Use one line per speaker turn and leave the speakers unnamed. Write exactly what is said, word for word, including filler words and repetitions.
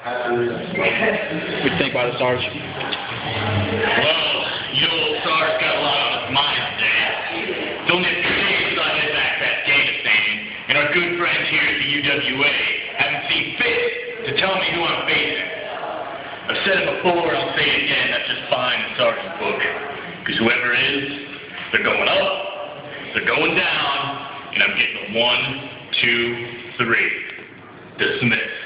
What do you think about it, Sarge?
Well, you know, old Sarge got a lot on his mind today. It's only a few days since I headed back to Afghanistan, and our good friends here at the U W A haven't seen fit to tell me who I'm facing. I've said it before, and I'll say it again, that's just fine in Sarge's book. Because whoever it is, they're going up, they're going down, and I'm getting a one, two, three. Dismiss.